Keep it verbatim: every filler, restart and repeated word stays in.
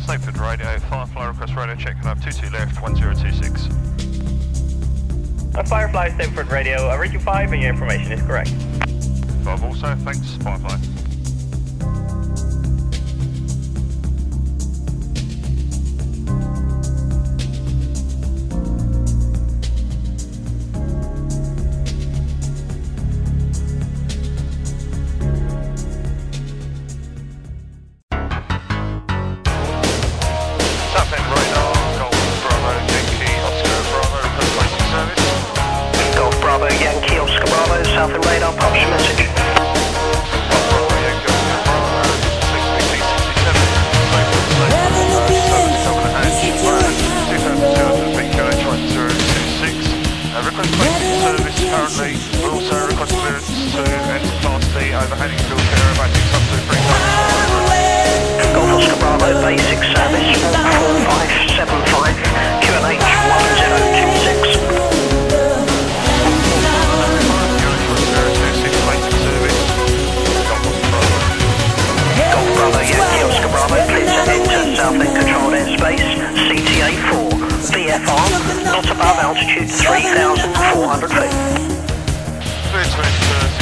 Slingsby Radio, Firefly request radio check, and I have two two left, one zero two six. A Firefly, Slingsby Radio, I read you five and your information is correct. five also, thanks, Firefly. Southern radar, publish message. Request placing service currently, but also request clearance to enter Class D overhanging field aerobatics up to three thousand. Golf Oscar Bravo, basic service, four five seven five, Q N H one zero two six. Southend controlled airspace, C T A four, V F R, not above altitude three thousand four hundred feet. Clear to enter